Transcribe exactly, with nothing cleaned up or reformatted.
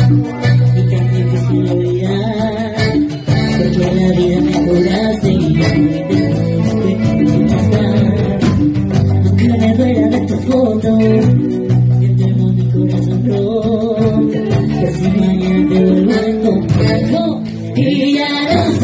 y tan difícil olvidar, porque la vida me curaste y ya no intento pasar. Aunque me duela ver tu foto, yo tengo mi corazón roto, que si mañana te vuelvo a encontrar, no, y ya no sé.